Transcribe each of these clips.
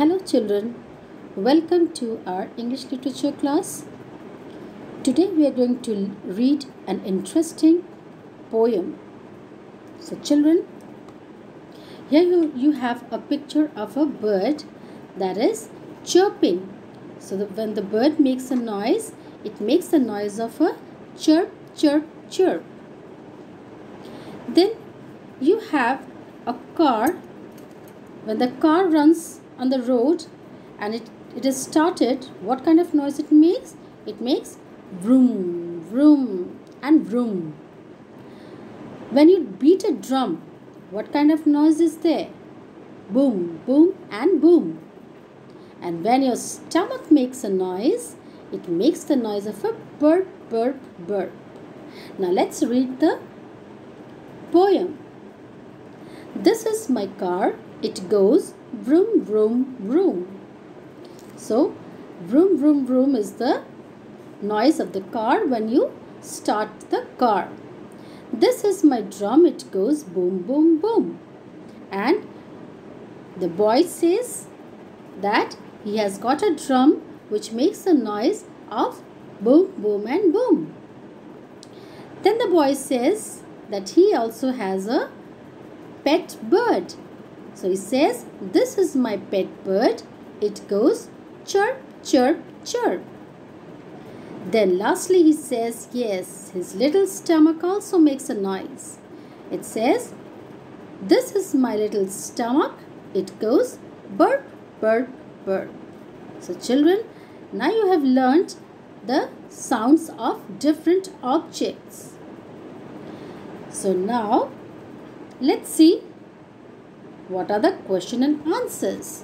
Hello children, welcome to our English literature class. Today we are going to read an interesting poem. So children, here you have a picture of a bird that is chirping. So when the bird makes a noise, it makes the noise of a chirp, chirp, chirp. Then you have a car. When the car runs on the road and it is started, what kind of noise it makes? It makes vroom, vroom and vroom. When you beat a drum, what kind of noise is there? Boom, boom and boom. And when your stomach makes a noise, it makes the noise of a burp, burp, burp. Now let's read the poem. This is my car. It goes vroom, vroom, vroom. So, vroom, vroom, vroom is the noise of the car when you start the car. This is my drum. It goes boom, boom, boom. And the boy says that he has got a drum which makes the noise of boom, boom and boom. Then the boy says that he also has a pet bird. So he says, this is my pet bird. It goes chirp, chirp, chirp. Then lastly he says, yes, his little stomach also makes a noise. It says, this is my little stomach. It goes burp, burp, burp. So children, now you have learnt the sounds of different objects. So now, let's see what are the question and answers.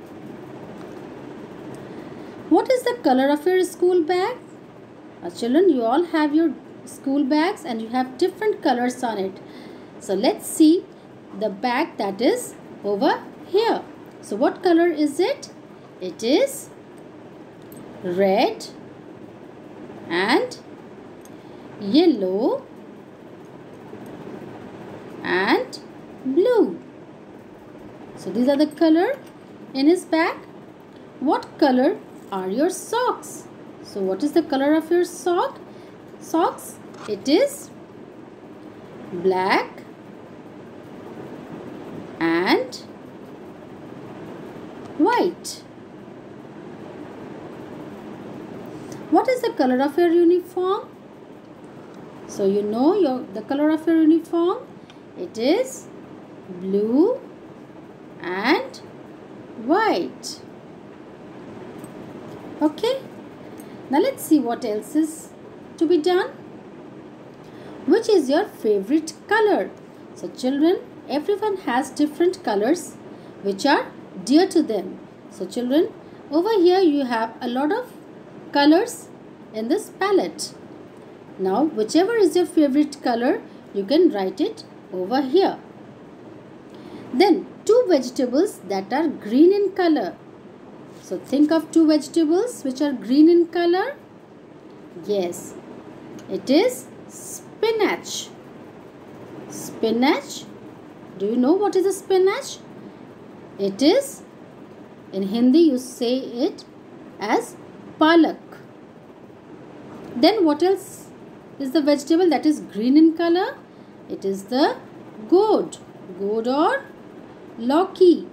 What is the color of your school bag? Children, you all have your school bags and you have different colors on it. So let's see the bag that is over here. So what color is it? It is red and yellow and blue. So these are the color in his bag. What color are your socks? So what is the color of your socks? It is black and white. What is the color of your uniform? So you know the color of your uniform. It is blue and white. Okay, now let's see what else is to be done. Which is your favorite color? So children, everyone has different colors which are dear to them. So children, over here you have a lot of colors in this palette. Now whichever is your favorite color, you can write it over here. Then two vegetables that are green in color. So think of two vegetables which are green in color. Yes, it is spinach. Spinach. Do you know what is a spinach? It is, in Hindi you say it as palak. Then what else is the vegetable that is green in color? It is the gourd. Gourd or Loki.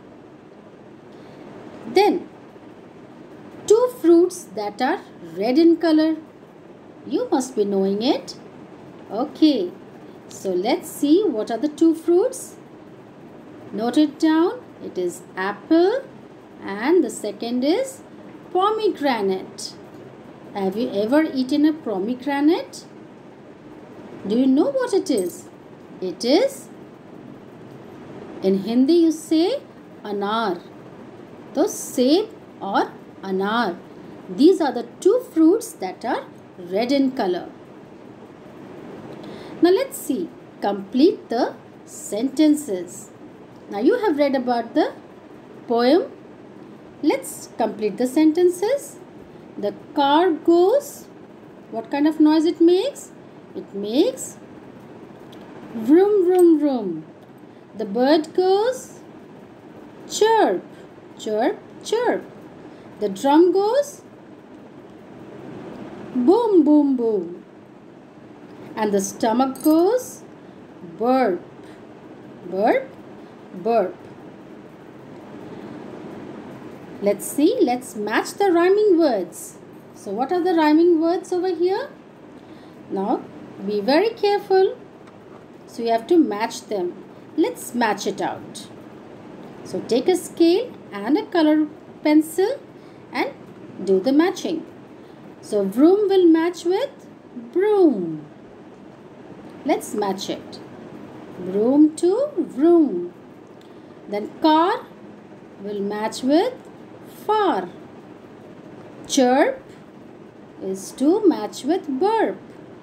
Then two fruits that are red in color. You must be knowing it. Okay, so let's see what are the two fruits. Note it down. It is apple and the second is pomegranate. Have you ever eaten a pomegranate? Do you know what it is? It is, in Hindi you say anar. So seb or anar. These are the two fruits that are red in color. Now let's see. Complete the sentences. Now you have read about the poem. Let's complete the sentences. The car goes. What kind of noise it makes? It makes vroom, vroom, vroom. The bird goes chirp, chirp, chirp. The drum goes boom, boom, boom. And the stomach goes burp, burp, burp. Let's see, let's match the rhyming words. So what are the rhyming words over here? Now be very careful. So you have to match them. Let's match it out. So take a scale and a color pencil and do the matching. So vroom will match with broom. Let's match it. Broom to vroom. Then car will match with far. Chirp is to match with burp.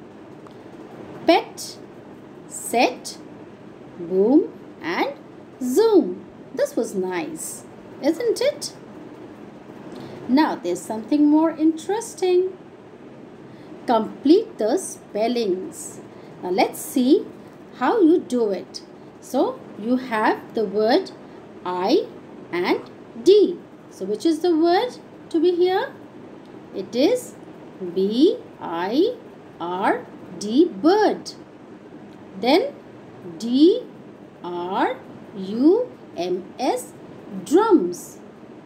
Pet, set, boom and zoom. This was nice, isn't it? Now there's something more interesting. Complete the spellings. Now let's see how you do it. So you have the word I and D. So which is the word to be here? It is B-I-R-D, bird. Then D-R-U-M-S, drums.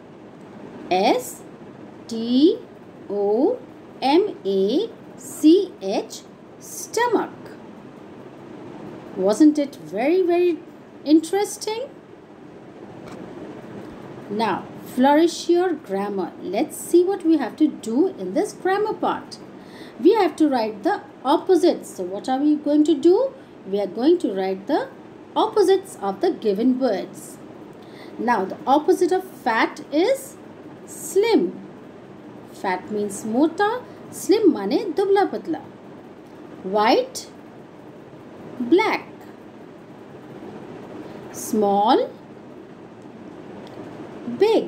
S-T-O-M-A-C-H, stomach. Wasn't it very interesting? Now flourish your grammar. Let's see what we have to do in this grammar part. We have to write the opposites. So what are we going to do? We are going to write the opposites of the given words. Now the opposite of fat is slim. Fat means mota, slim mane dubla patla. White, black. Small, big.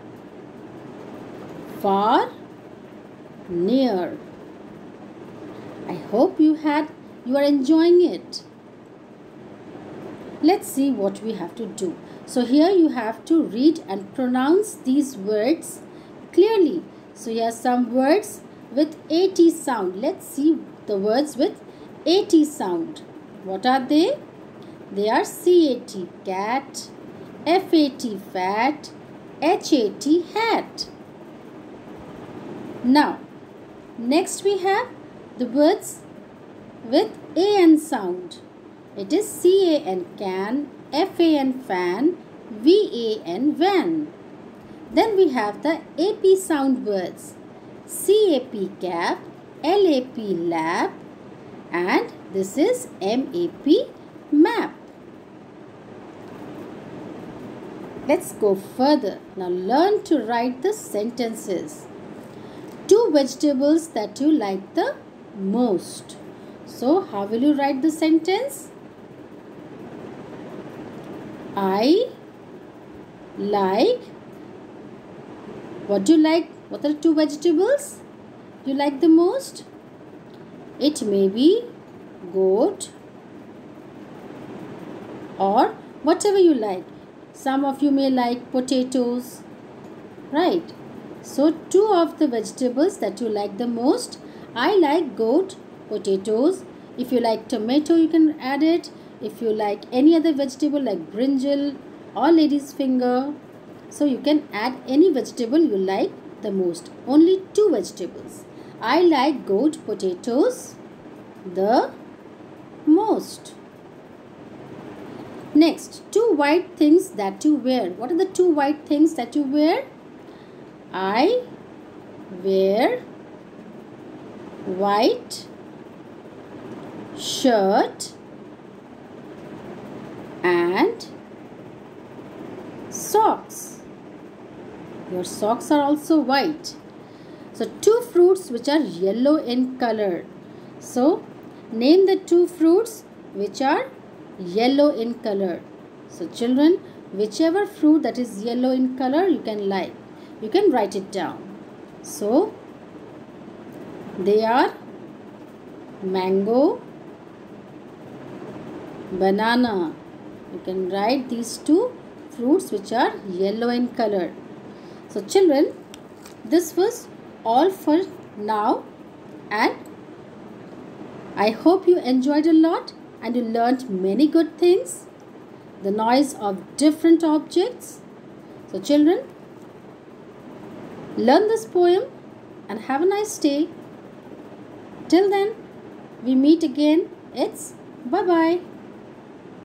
Far, near. I hope you are enjoying it. Let's see what we have to do. So here you have to read and pronounce these words clearly. So here are some words with AT sound. Let's see the words with AT sound. What are they? They are CAT, cat, FAT, fat, HAT, hat. Now, next we have the words with AN sound. It is CAN, can, FAN, fan, VAN, van. Then we have the AP sound words. CAP, cap, LAP, lap, and this is MAP, map. Let's go further. Now learn to write the sentences. 2 vegetables that you like the most. So how will you write the sentence? I like. What do you like? What are the 2 vegetables you like the most? It may be goat or whatever you like. Some of you may like potatoes, right? So 2 of the vegetables that you like the most. I like goat, potatoes. If you like tomato, you can add it. If you like any other vegetable like brinjal or lady's finger, so you can add any vegetable you like the most. Only 2 vegetables. I like goat, potatoes the most. Next, 2 white things that you wear. What are the 2 white things that you wear? I wear white shirt and socks. Your socks are also white. So 2 fruits which are yellow in color. So name the 2 fruits which are yellow in color. So children, whichever fruit that is yellow in color you can like, you can write it down. So they are mango, banana. You can write these 2 fruits which are yellow in color. So children, this was all for now, and I hope you enjoyed a lot and you learned many good things. The noise of different objects. So children, learn this poem and have a nice day. Till then, we meet again. It's bye-bye.